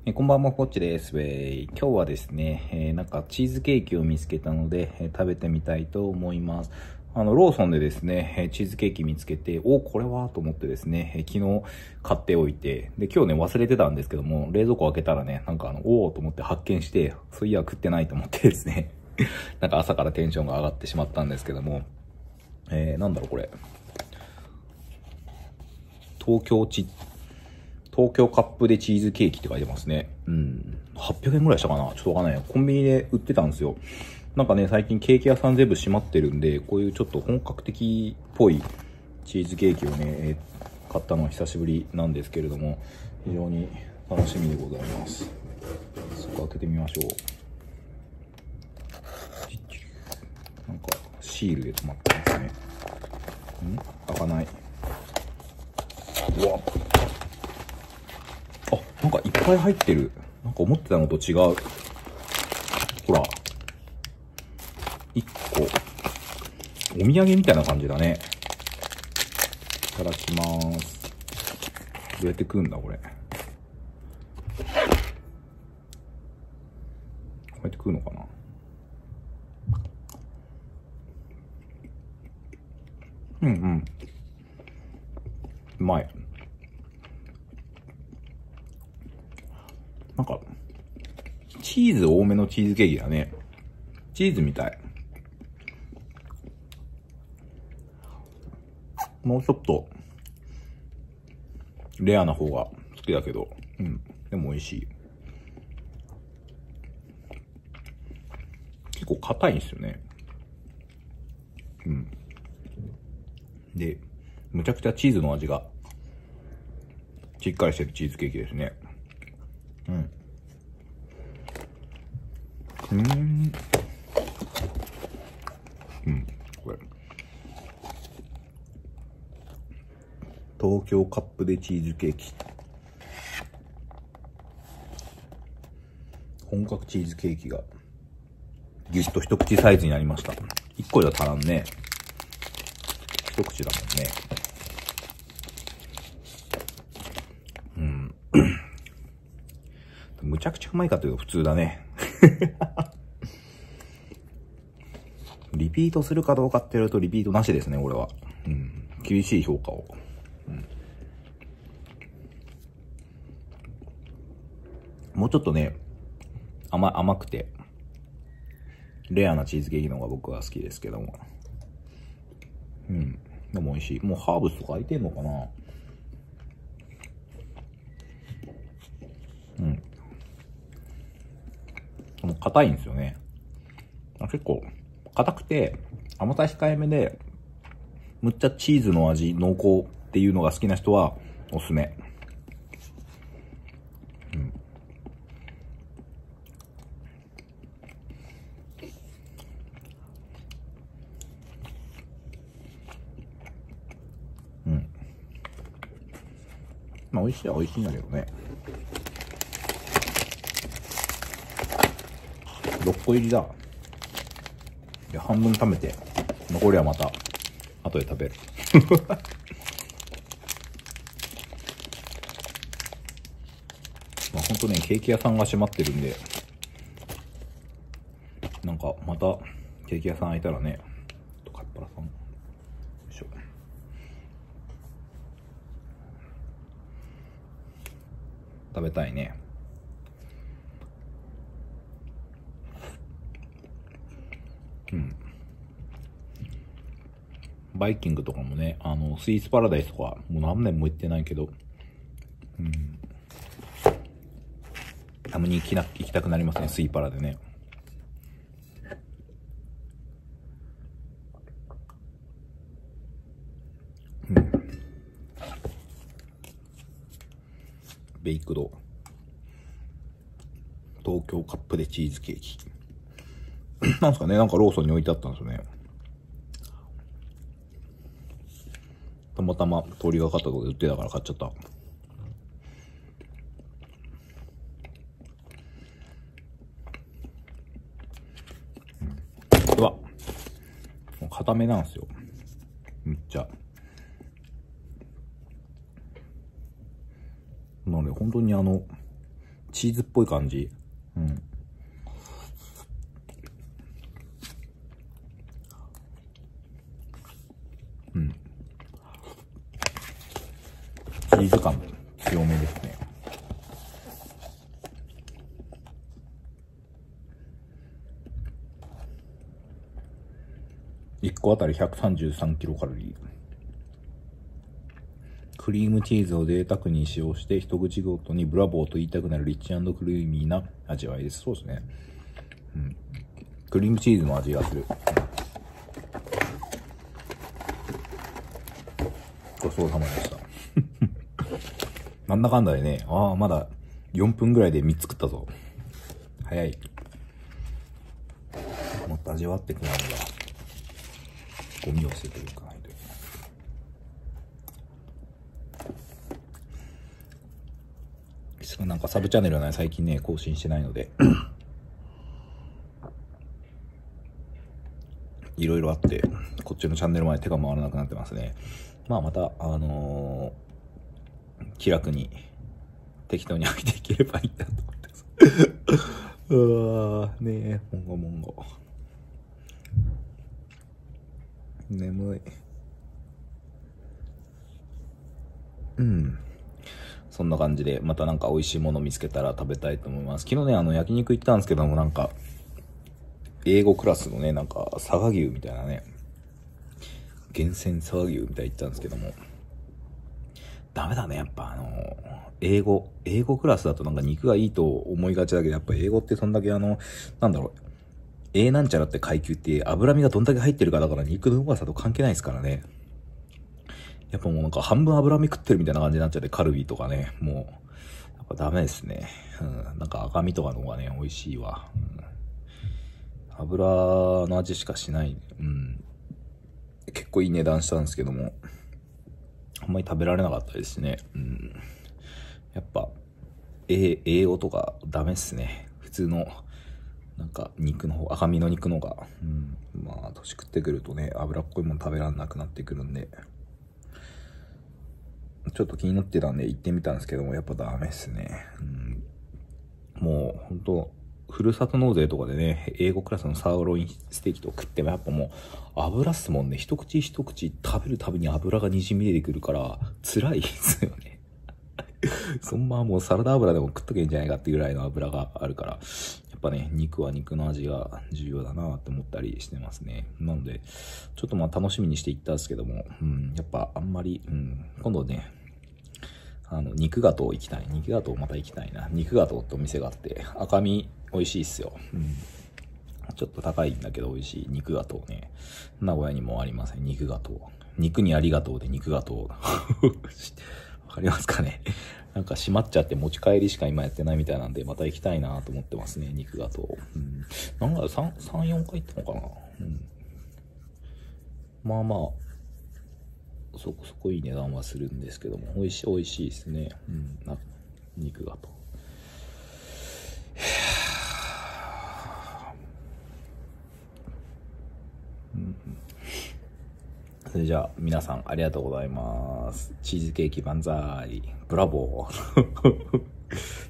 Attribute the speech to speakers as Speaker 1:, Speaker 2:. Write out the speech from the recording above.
Speaker 1: こんばんは、こっちです。今日はですね、なんかチーズケーキを見つけたので、食べてみたいと思います。ローソンでですね、チーズケーキ見つけて、これはと思ってですね、昨日買っておいて、で、今日ね、忘れてたんですけども、冷蔵庫開けたらね、なんかと思って発見して、そういや食ってないと思ってですね、なんか朝からテンションが上がってしまったんですけども、なんだろうこれ。東京カップでチーズケーキって書いてますね。800円ぐらいしたかなちょっとわかんない。コンビニで売ってたんですよ。なんかね、最近ケーキ屋さん全部閉まってるんで、こういうちょっと本格的っぽいチーズケーキをね、買ったのは久しぶりなんですけれども、非常に楽しみでございます。そこ開けてみましょう。なんかシールで止まってますね。開かない。うわ、なんかいっぱい入ってる。なんか思ってたのと違う。ほら。1個。お土産みたいな感じだね。いただきまーす。どうやって食うんだ、これ。こうやって食うのかな。うまい。なんか、チーズ多めのチーズケーキだね。チーズみたい。もうちょっと、レアな方が好きだけど、でも美味しい。結構硬いんですよね。で、むちゃくちゃチーズの味が、しっかりしてるチーズケーキですね。これ。東京カップでチーズケーキ。本格チーズケーキが、ぎゅっと一口サイズになりました。一個じゃ足らんね。一口だもんね。むちゃくちゃうまいかというと普通だね。リピートするかどうかって言われるとリピートなしですね、俺は。厳しい評価を。もうちょっとね、甘くて、レアなチーズケーキの方が僕は好きですけども。でも美味しい。もうハーブとか入ってんのかな。でも硬いんですよね。結構、硬くて、甘さ控えめで、むっちゃチーズの味、濃厚っていうのが好きな人は、おすすめ。まあ美味しいは美味しいんだけどね。6個入りだ。で、半分食べて、残りはまた、後で食べる。まあほんとね、ケーキ屋さんが閉まってるんで、なんか、また、ケーキ屋さん開いたらね、カッパラさん。よいしょ。食べたいね。バイキングとかもね、スイーツパラダイスとか、もう何年も行ってないけど、たまに行きたくなりますね、スイパラでね。ベイクド。東京カップでチーズケーキ。なんすかね、なんかローソンに置いてあったんですよね。たまたま通りがかったとこで売ってたから買っちゃった。うわ、固めなんですよ。めっちゃ。なので本当にチーズっぽい感じ。うん。うん。チーズ感強めですね。1個あたり133キロカロリー。クリームチーズを贅沢に使用して一口ごとにブラボーと言いたくなるリッチ&クリーミーな味わいです。そうですね。うん。クリームチーズの味がする。ごちそうさまでした。なんだかんだでね、まだ4分ぐらいで3つ食ったぞ。早い。もっと味わってくれないんだ。ゴミを捨てていかないと。なんかサブチャンネルはね、最近ね、更新してないので。いろいろあって、こっちのチャンネルまで手が回らなくなってますね。まあまた、気楽に、適当に開いていければいいなと思ってます。ねえ、もんごもんご。眠い。うん。そんな感じで、またなんか美味しいもの見つけたら食べたいと思います。昨日ね、焼肉行ったんですけども、なんか、英語クラスのね、なんか、佐賀牛みたいなね、厳選佐賀牛みたいに言ったんですけども、ダメだね、やっぱ英語クラスだとなんか肉がいいと思いがちだけど、やっぱ英語ってそんだけなんだろう、A なんちゃらって階級って脂身がどんだけ入ってるかだから肉のうまさと関係ないですからね。やっぱもうなんか半分脂身食ってるみたいな感じになっちゃって、カルビとかね、もう、やっぱダメですね。うん、なんか赤身とかの方がね、美味しいわ。うん、油の味しかしない。うん。結構いい値段したんですけども、あんまり食べられなかったですね。うん。やっぱ、英語とかダメっすね。普通の、なんか肉の方、赤身の肉の方が。うん。まあ、年食ってくるとね、脂っこいもの食べられなくなってくるんで、ちょっと気になってたんで行ってみたんですけども、やっぱダメっすね。うん、もう、ほんと、ふるさと納税とかでね、英語クラスのサーロインステーキとか食ってもやっぱもう、油っすもんね。一口一口食べるたびに油が滲み出てくるから、辛いですよね。そんなもうサラダ油でも食っとけんじゃないかっていうぐらいの油があるから、やっぱね、肉は肉の味が重要だなって思ったりしてますね。なので、ちょっとまあ楽しみにしていったんですけども、うん、やっぱあんまり、うん、今度ね、肉ガトー行きたい。肉ガトーまた行きたいな。肉ガトーってお店があって、赤身美味しいっすよ。うん。ちょっと高いんだけど美味しい肉ガトーね。名古屋にもありません。肉ガトー。肉にありがとうで肉ガトー。わかりますかね。なんか閉まっちゃって持ち帰りしか今やってないみたいなんで、また行きたいなと思ってますね。肉ガトー。うん。なんか3、4回行ったのかな。うん。まあまあ、そこそこいい値段はするんですけども、美味しいですね。うん、肉がと。うん、それじゃあ、皆さんありがとうございます。チーズケーキ万歳。ブラボー。